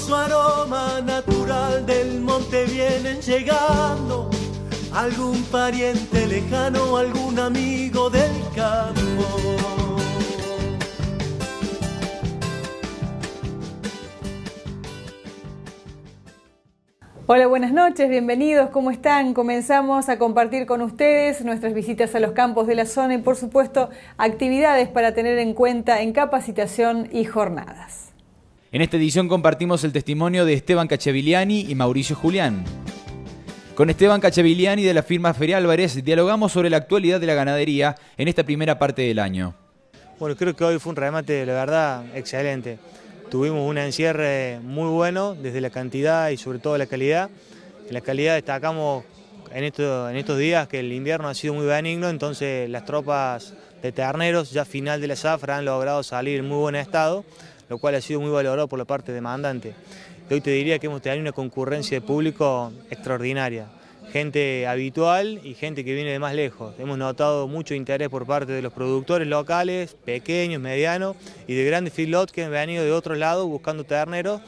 su aroma natural del monte vienen llegando, algún pariente lejano, algún amigo del campo. Hola, buenas noches, bienvenidos, ¿cómo están? Comenzamos a compartir con ustedes nuestras visitas a los campos de la zona y, por supuesto, actividades para tener en cuenta en capacitación y jornadas. En esta edición compartimos el testimonio de Esteban Cacciavilliani y Mauricio Julián. Con Esteban Cacciavilliani de la firma Feria Álvarez dialogamos sobre la actualidad de la ganadería en esta primera parte del año. Bueno, creo que hoy fue un remate, la verdad, excelente. Tuvimos un encierre muy bueno desde la cantidad y sobre todo la calidad. En la calidad destacamos en estos días que el invierno ha sido muy benigno, entonces las tropas de terneros ya final de la zafra han logrado salir en muy buen estado, lo cual ha sido muy valorado por la parte demandante. Y hoy te diría que hemos tenido una concurrencia de público extraordinaria. Gente habitual y gente que viene de más lejos. Hemos notado mucho interés por parte de los productores locales, pequeños, medianos y de grandes feedlots que han venido de otros lados buscando terneros,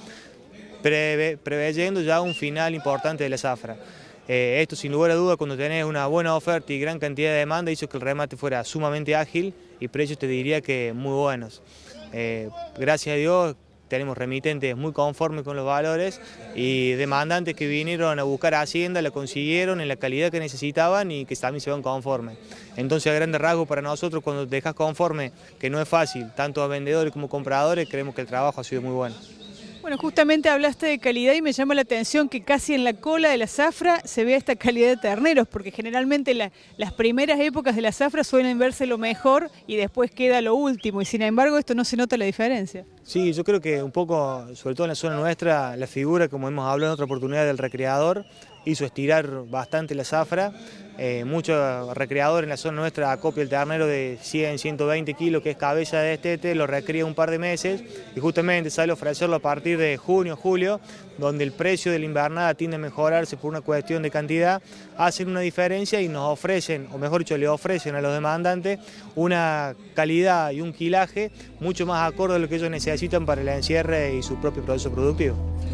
preveyendo ya un final importante de la zafra. Esto sin lugar a duda, cuando tenés una buena oferta y gran cantidad de demanda, hizo que el remate fuera sumamente ágil y precios te diría que muy buenos. Gracias a Dios tenemos remitentes muy conformes con los valores y demandantes que vinieron a buscar Hacienda, la consiguieron en la calidad que necesitaban y que también se van conformes. Entonces, a grandes rasgos para nosotros, cuando te dejas conforme, que no es fácil, tanto a vendedores como compradores, creemos que el trabajo ha sido muy bueno. Bueno, justamente hablaste de calidad y me llama la atención que casi en la cola de la zafra se vea esta calidad de terneros, porque generalmente las primeras épocas de la zafra suelen verse lo mejor y después queda lo último, y sin embargo esto no se nota la diferencia. Sí, yo creo que un poco, sobre todo en la zona nuestra, la figura, como hemos hablado en otra oportunidad, del recreador, hizo estirar bastante la zafra. Muchos recreadores en la zona nuestra acopia el ternero de 100, 120 kilos, que es cabeza de destete, lo recría un par de meses y justamente sale a ofrecerlo a partir de junio, julio, donde el precio de la invernada tiende a mejorarse por una cuestión de cantidad, hacen una diferencia y nos ofrecen, o mejor dicho, le ofrecen a los demandantes una calidad y un quilaje mucho más acorde a lo que ellos necesitan para el encierre y su propio proceso productivo.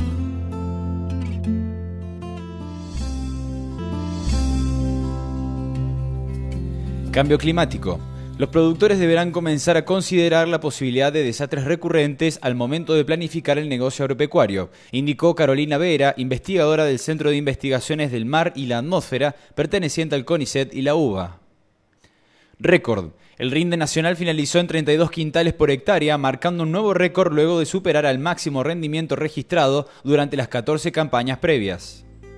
Cambio climático. Los productores deberán comenzar a considerar la posibilidad de desastres recurrentes al momento de planificar el negocio agropecuario, indicó Carolina Vera, investigadora del Centro de Investigaciones del Mar y la Atmósfera, perteneciente al CONICET y la UBA. Récord. El rinde nacional finalizó en 32 quintales por hectárea, marcando un nuevo récord luego de superar al máximo rendimiento registrado durante las 14 campañas previas.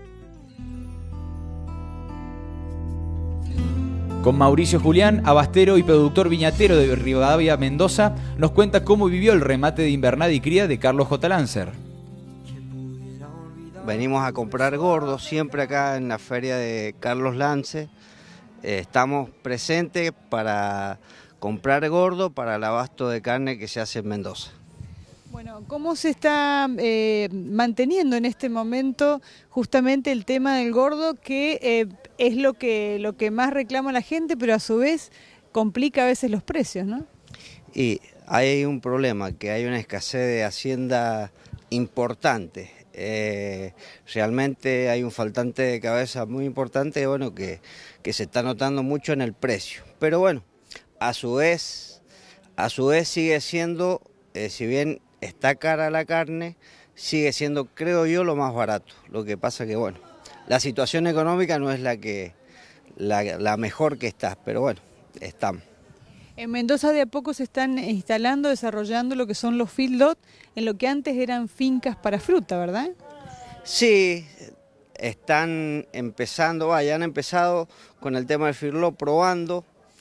Con Mauricio Julián, abastero y productor viñatero de Rivadavia, Mendoza, nos cuenta cómo vivió el remate de invernada y cría de Carlos J. Lancer. Venimos a comprar gordos siempre acá en la feria de Carlos Lance. Estamos presentes para comprar gordo para el abasto de carne que se hace en Mendoza. Bueno, ¿cómo se está manteniendo en este momento justamente el tema del gordo, que es lo que más reclama la gente, pero a su vez complica a veces los precios, ¿no? Y hay un problema, que hay una escasez de hacienda importante. Realmente hay un faltante de cabeza muy importante, bueno, que se está notando mucho en el precio. Pero bueno, a su vez sigue siendo, si bien está cara la carne, sigue siendo, creo yo, lo más barato. Lo que pasa que, bueno, la situación económica no es la mejor que está, pero bueno, estamos. En Mendoza de a poco se están instalando, desarrollando lo que son los feedlots, en lo que antes eran fincas para fruta, ¿verdad? Sí, están empezando, ya han empezado con el tema del feedlot, probando.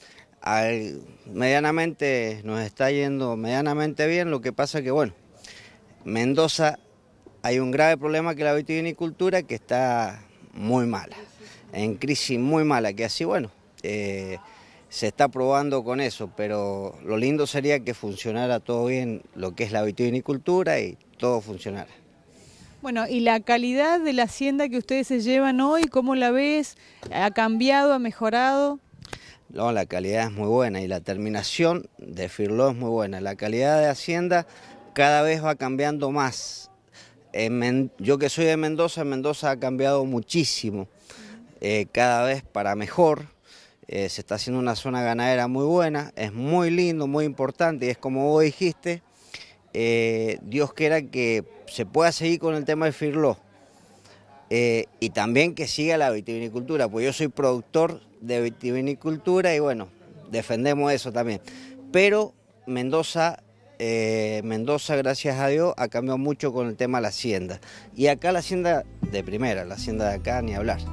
Medianamente nos está yendo medianamente bien, lo que pasa que, bueno, Mendoza hay un grave problema, que la vitivinicultura, que está muy mala, en crisis muy mala, que así, bueno, se está probando con eso, pero lo lindo sería que funcionara todo bien lo que es la vitivinicultura y todo funcionara. Bueno, y la calidad de la hacienda que ustedes se llevan hoy, ¿cómo la ves? ¿Ha cambiado, ha mejorado? No, la calidad es muy buena y la terminación de feedlot es muy buena. La calidad de hacienda cada vez va cambiando más. yo que soy de Mendoza, Mendoza ha cambiado muchísimo, cada vez para mejor. Se está haciendo una zona ganadera muy buena, es muy lindo, muy importante, y es como vos dijiste, Dios quiera que se pueda seguir con el tema del FIRLO, y también que siga la vitivinicultura, pues yo soy productor de vitivinicultura y bueno, defendemos eso también. Pero Mendoza, gracias a Dios, ha cambiado mucho con el tema de la hacienda. Y acá la hacienda de primera, la hacienda de acá, ni hablar.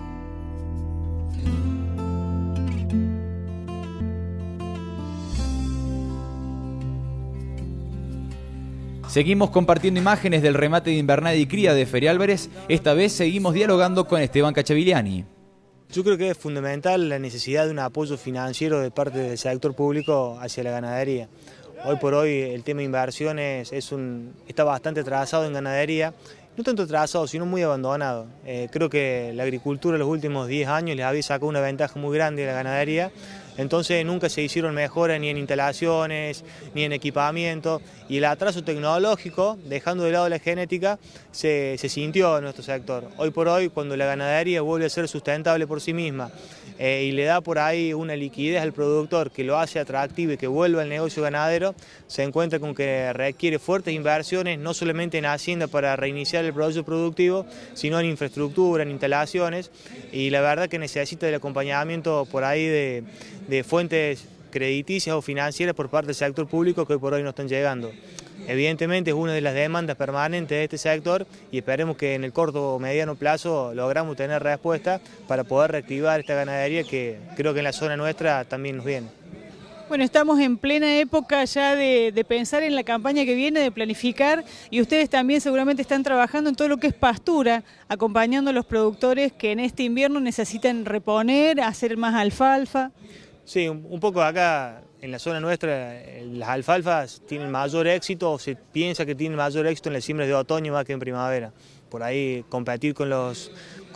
Seguimos compartiendo imágenes del remate de invernada y cría de Feria Álvarez. Esta vez seguimos dialogando con Esteban Cacciavigliani. Yo creo que es fundamental la necesidad de un apoyo financiero de parte del sector público hacia la ganadería. Hoy por hoy el tema de inversiones está bastante atrasado en ganadería, no tanto atrasado, sino muy abandonado. Creo que la agricultura en los últimos 10 años les había sacado una ventaja muy grande a la ganadería, entonces nunca se hicieron mejoras ni en instalaciones, ni en equipamiento, y el atraso tecnológico, dejando de lado la genética, se sintió en nuestro sector. Hoy por hoy, cuando la ganadería vuelve a ser sustentable por sí misma, y le da por ahí una liquidez al productor que lo hace atractivo y que vuelva al negocio ganadero, se encuentra con que requiere fuertes inversiones, no solamente en hacienda para reiniciar el proceso productivo, sino en infraestructura, en instalaciones, y la verdad que necesita del acompañamiento por ahí de fuentes crediticias o financieras por parte del sector público que hoy por hoy no están llegando. Evidentemente es una de las demandas permanentes de este sector y esperemos que en el corto o mediano plazo logramos tener respuesta para poder reactivar esta ganadería que creo que en la zona nuestra también nos viene. Bueno, estamos en plena época ya de pensar en la campaña que viene, de planificar, y ustedes también seguramente están trabajando en todo lo que es pastura, acompañando a los productores que en este invierno necesitan reponer, hacer más alfalfa. Sí, un poco acá en la zona nuestra las alfalfas tienen mayor éxito, o se piensa que tienen mayor éxito en las siembras de otoño más que en primavera. Por ahí competir con las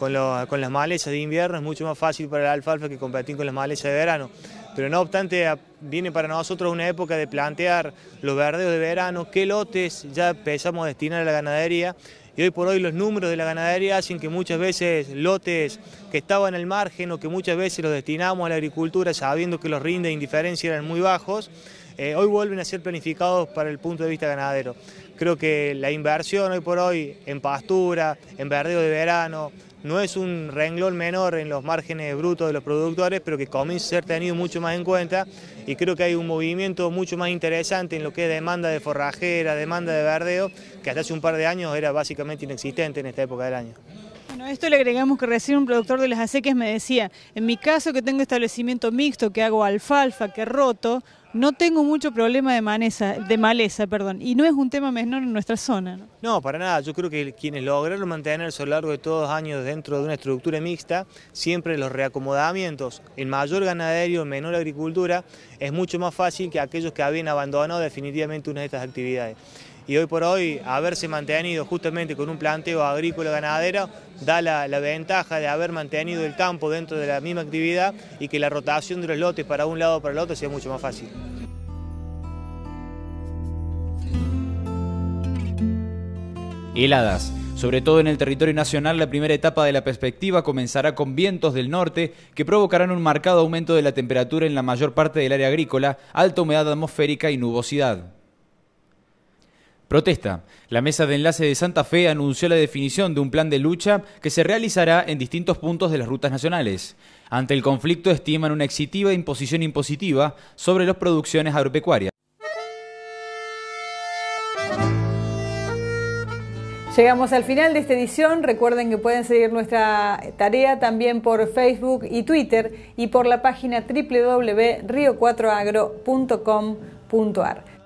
malezas de invierno es mucho más fácil para la alfalfa que competir con las malezas de verano. Pero no obstante, viene para nosotros una época de plantear los verdeos de verano, qué lotes ya empezamos a destinar a la ganadería. Y hoy por hoy los números de la ganadería hacen que muchas veces lotes que estaban al margen o que muchas veces los destinamos a la agricultura sabiendo que los rindes de indiferencia eran muy bajos, hoy vuelven a ser planificados para el punto de vista ganadero. Creo que la inversión hoy por hoy en pastura, en verdeo de verano, no es un renglón menor en los márgenes brutos de los productores, pero que comienza a ser tenido mucho más en cuenta, y creo que hay un movimiento mucho más interesante en lo que es demanda de forrajera, demanda de verdeo, que hasta hace un par de años era básicamente inexistente en esta época del año. Bueno, a esto le agregamos que recién un productor de las acequias me decía, en mi caso que tengo establecimiento mixto, que hago alfalfa, que roto, no tengo mucho problema de maleza, y no es un tema menor en nuestra zona, ¿no? No, para nada. Yo creo que quienes lograron mantenerse a lo largo de todos los años dentro de una estructura mixta, siempre los reacomodamientos en mayor ganadería o en menor agricultura, es mucho más fácil que aquellos que habían abandonado definitivamente una de estas actividades. Y hoy por hoy, haberse mantenido justamente con un planteo agrícola ganadero, da la ventaja de haber mantenido el campo dentro de la misma actividad y que la rotación de los lotes para un lado o para el otro sea mucho más fácil. Heladas. Sobre todo en el territorio nacional, la primera etapa de la perspectiva comenzará con vientos del norte que provocarán un marcado aumento de la temperatura en la mayor parte del área agrícola, alta humedad atmosférica y nubosidad. Protesta. La Mesa de Enlace de Santa Fe anunció la definición de un plan de lucha que se realizará en distintos puntos de las rutas nacionales. Ante el conflicto estiman una exitiva imposición impositiva sobre las producciones agropecuarias. Llegamos al final de esta edición. Recuerden que pueden seguir nuestra tarea también por Facebook y Twitter y por la página www.rio4agro.com.ar.